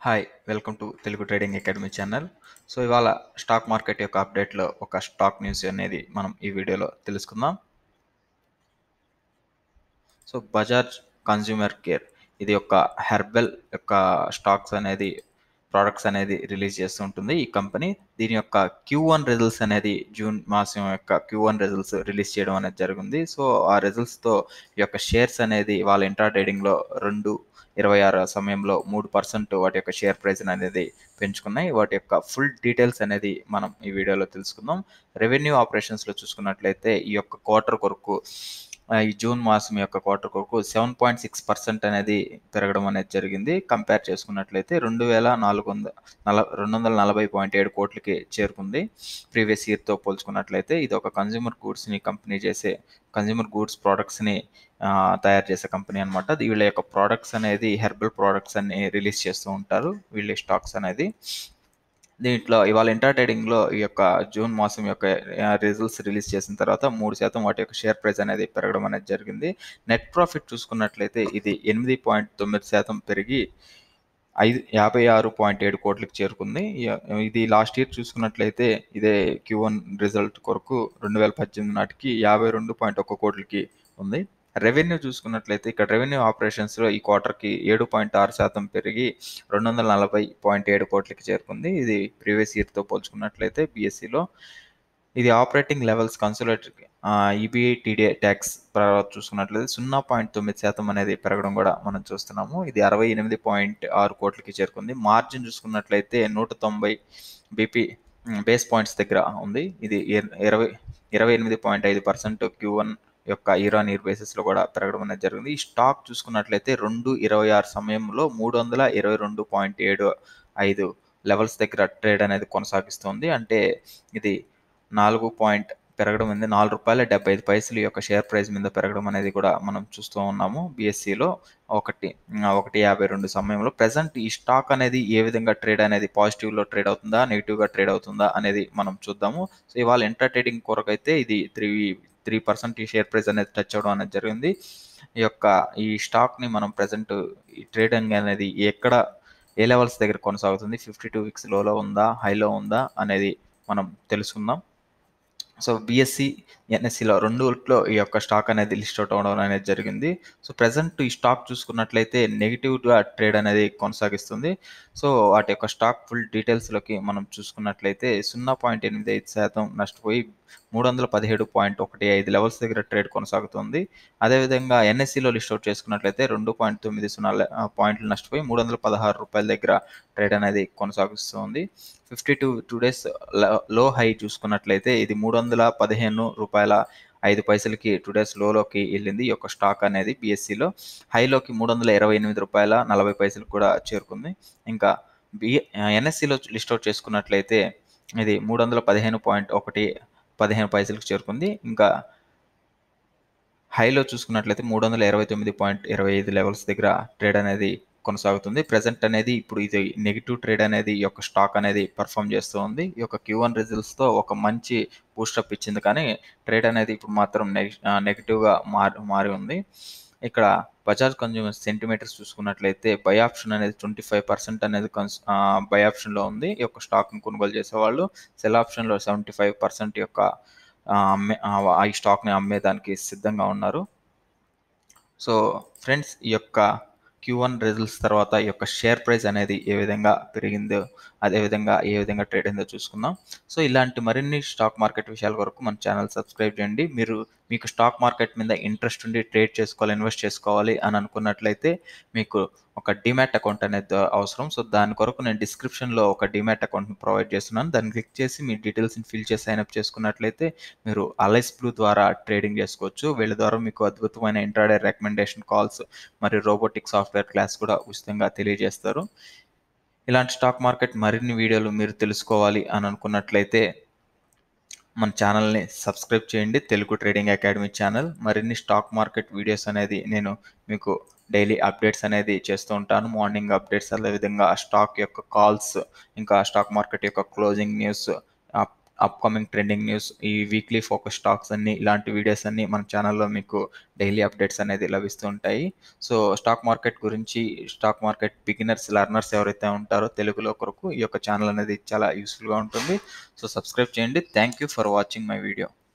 Hi welcome to Telugu trading academy channel. So ఇవాళ stock market యొక్క అప్డేట్లో ఒక స్టాక్ న్యూస్ అనేది మనం ఈ వీడియోలో తెలుసుకుందాం. సో బజాజ్ కన్జ్యూమర్ కేర్ ఇది ఒక హెర్బల్ యొక్క ప్రోడక్ట్స్ అనేది రిలీజ్ చేస్తూ ఉంటుంది ఈ కంపెనీ. దీని యొక్క Q1 రిజల్ట్స్ అనేది జూన్ మాసం యొక్క Q1 రిజల్ట్స్ రిలీజ్ చేయడం అనేది జరిగింది. సో ఆ రిజల్ట్స్తో ఈ యొక్క షేర్స్ అనేది వాళ్ళ ఇంట్రా ట్రేడింగ్లో 2.26 సమయంలో 3% వాటి యొక్క షేర్ ప్రైస్ అనేది పెంచుకున్నాయి. వాటి యొక్క ఫుల్ డీటెయిల్స్ అనేది మనం ఈ వీడియోలో తెలుసుకుందాం. రెవెన్యూ ఆపరేషన్స్లో చూసుకున్నట్లయితే ఈ యొక్క క్వార్టర్ కొరకు ఈ జూన్ మాసం యొక్క క్వార్టర్ కొరకు 7.6% అనేది పెరగడం అనేది జరిగింది. కంపేర్ చేసుకున్నట్లయితే 240.7 కోట్లకి చేరుకుంది. ప్రీవియస్ ఇయర్తో పోల్చుకున్నట్లయితే ఇది ఒక కన్జ్యూమర్ గూడ్స్ని కంపెనీ చేసే కన్జ్యూమర్ గూడ్స్ ప్రోడక్ట్స్ని తయారు చేసే కంపెనీ అనమాట. వీళ్ళ యొక్క ప్రోడక్ట్స్ అనేది హెర్బల్ ప్రోడక్ట్స్ అన్ని రిలీజ్ చేస్తూ ఉంటారు వీళ్ళ స్టాక్స్ అనేది. దీంట్లో ఇవాళ ఇంట్రా ట్రేడింగ్లో ఈ యొక్క జూన్ మాసం యొక్క రిజల్ట్స్ రిలీజ్ చేసిన తర్వాత 3% వాటి యొక్క షేర్ ప్రైస్ అనేది పెరగడం అనేది జరిగింది. నెట్ ప్రాఫిట్ చూసుకున్నట్లయితే ఇది 8.9% పెరిగి 56.7 కోట్లకు చేరుకుంది. ఇది లాస్ట్ ఇయర్ చూసుకున్నట్లయితే ఇదే Q1 రిజల్ట్ కొరకు 2018 నాటికి 52.1 కోట్లకి ఉంది. రెవెన్యూ చూసుకున్నట్లయితే ఇక్కడ రెవెన్యూ ఆపరేషన్స్లో ఈ క్వార్టర్కి 7.6% పెరిగి 240.7 కోట్లకి చేరుకుంది. ఇది ప్రీవియస్ ఇయర్తో పోల్చుకున్నట్లయితే BSEలో ఇది operating levels consolidated EBITDA tax చూసుకున్నట్లయితే 0.9% అనేది పెరగడం కూడా మనం చూస్తున్నాము. ఇది 68.6 కోట్లకి చేరుకుంది. మార్జిన్ చూసుకున్నట్లయితే 190 BP బేస్ పాయింట్స్ దగ్గర ఉంది. ఇది 28.5% Q1 యొక్క ఇయర్ ఆన్ ఇయర్ బేసిస్లో కూడా పెరగడం అనేది జరిగింది. ఈ స్టాక్ చూసుకున్నట్లయితే 2.26 సమయంలో 322.75 లెవెల్స్ దగ్గర ట్రేడ్ అనేది కొనసాగిస్తుంది. అంటే ఇది 4 పెరగడం అనేది ₹4.75 యొక్క షేర్ ప్రైస్ మీద పెరగడం అనేది కూడా మనం చూస్తూ ఉన్నాము. BSEలో 1.52 సమయంలో ప్రజెంట్ ఈ స్టాక్ అనేది ఏ విధంగా ట్రేడ్ అనేది పాజిటివ్లో ట్రేడ్ అవుతుందా, నెగిటివ్గా ట్రేడ్ అవుతుందా అనేది మనం చూద్దాము. సో ఇవాళ ఇంట్రా ట్రేడింగ్ కొరకు అయితే ఇది 3% ఈ షేర్ ప్రైస్ అనేది టచ్ అవ్వడం అనేది జరిగింది. ఈ స్టాక్ని మనం ప్రజెంట్ ఈ ట్రేడింగ్ అనేది ఏ లెవెల్స్ దగ్గర కొనసాగుతుంది, 52 వీక్స్ లోలో ఉందా, హైలో ఉందా అనేది మనం తెలుసుకుందాం. సో BSE, NSEలో రెండులో ఈ యొక్క స్టాక్ అనేది లిస్ట్ అవుట్ అవ్వడం అనేది జరిగింది. సో ప్రజెంట్ ఈ స్టాక్ చూసుకున్నట్లయితే నెగిటివ్గా ట్రేడ్ అనేది కొనసాగిస్తుంది. సో వాటి యొక్క స్టాక్ ఫుల్ డీటెయిల్స్లోకి మనం చూసుకున్నట్లయితే 0.85% నష్టపోయి 317.15 లెవెల్స్ దగ్గర ట్రేడ్ కొనసాగుతుంది. అదేవిధంగా NSEలో లిస్ట్ అవుట్ చేసుకున్నట్లయితే 2.90 పాయింట్లు నష్టపోయి ₹316 దగ్గర ట్రేడ్ అనేది కొనసాగిస్తుంది. 52 డేస్ లో హై చూసుకున్నట్లయితే ఇది ₹315.05కి 2 డేస్ లోలోకి వెళ్ళింది ఈ యొక్క స్టాక్ అనేది BSEలో. హైలోకి ₹328.40 కూడా చేరుకుంది. ఇంకా NSEలో లిస్ట్ అవుట్ చేసుకున్నట్లయితే ఇది 315.15 చేరుకుంది. ఇంకా హైలో చూసుకున్నట్లయితే 329.25 లెవెల్స్ దగ్గర ట్రేడ్ అనేది కొనసాగుతుంది. ప్రెజెంట్ అనేది ఇప్పుడు ఇది నెగిటివ్ ట్రేడ్ అనేది ఈ యొక్క స్టాక్ అనేది పర్ఫామ్ చేస్తూ ఉంది. ఈ యొక్క Q1 రిజల్ట్స్తో ఒక మంచి బూస్టప్ ఇచ్చింది, కానీ ట్రేడ్ అనేది ఇప్పుడు మాత్రం నెగిటివ్గా మారి ఉంది. ఇక్కడ బజాజ్ కన్జ్యూమర్ సెంటిమీటర్స్ చూసుకున్నట్లయితే బై ఆప్షన్ అనేది 25% అనేది బై ఆప్షన్లో ఉంది ఈ యొక్క స్టాక్ను కొనుగోలు చేసేవాళ్ళు. సెల్ ఆప్షన్లో 75% యొక్క ఈ స్టాక్ని అమ్మేదానికి సిద్ధంగా ఉన్నారు. సో ఫ్రెండ్స్, ఈ యొక్క Q1 రిజల్ట్స్ తర్వాత ఈ యొక్క షేర్ ప్రైస్ అనేది ఏ విధంగా పెరిగిందో, అదేవిధంగా ఏ విధంగా ట్రేడ్ అయిందో చూసుకుందాం. సో ఇలాంటి మరిన్ని స్టాక్ మార్కెట్ విషయాల వరకు మన ఛానల్ సబ్స్క్రైబ్ చేయండి. మీకు స్టాక్ మార్కెట్ మీద ఇంట్రెస్ట్ ఉండి ట్రేడ్ చేసుకోవాలి, ఇన్వెస్ట్ చేసుకోవాలి అని అనుకున్నట్లయితే మీకు ఒక డిమాట్ అకౌంట్ అనేది అవసరం. సో దాని కొరకు నేను డిస్క్రిప్షన్లో ఒక డిమాట్ అకౌంట్ని ప్రొవైడ్ చేస్తున్నాను. దాన్ని క్లిక్ చేసి మీ డీటెయిల్స్ని ఫిల్ చేసి సైన్అప్ చేసుకున్నట్లయితే మీరు అలైస్ బ్లూ ద్వారా ట్రేడింగ్ చేసుకోవచ్చు. వీళ్ళ ద్వారా మీకు అద్భుతమైన ఇంట్రాడే రికమెండేషన్ కాల్స్ మరియు రోబోటిక్ సాఫ్ట్వేర్ క్లాస్ కూడా ఉచితంగా తెలియజేస్తారు. ఇలాంటి స్టాక్ మార్కెట్ మరిన్ని వీడియోలు మీరు తెలుసుకోవాలి అని అనుకున్నట్లయితే మన ఛానల్ని సబ్స్క్రైబ్ చేయండి. Telugu trading academy channel. మరిన్ని స్టాక్ మార్కెట్ వీడియోస్ అనేది నేను మీకు డైలీ అప్డేట్స్ అనేది చేస్తూ ఉంటాను. మార్నింగ్ అప్డేట్స్, అదేవిధంగా స్టాక్ యొక్క కాల్స్, ఇంకా స్టాక్ మార్కెట్ యొక్క closing news, upcoming trending news, ఈ వీక్లీ ఫోకస్ స్టాక్స్ అన్ని, ఇలాంటి వీడియోస్ అన్ని మన ఛానల్లో మీకు డైలీ అప్డేట్స్ అనేది లభిస్తూ ఉంటాయి. సో స్టాక్ మార్కెట్ గురించి, స్టాక్ మార్కెట్ బిగినర్స్, లెర్నర్స్ ఎవరైతే ఉంటారో తెలుగులో కొరకు ఈ యొక్క ఛానల్ అనేది చాలా యూస్ఫుల్గా ఉంటుంది. సో సబ్స్క్రైబ్ చేయండి. Thank you for watching my video.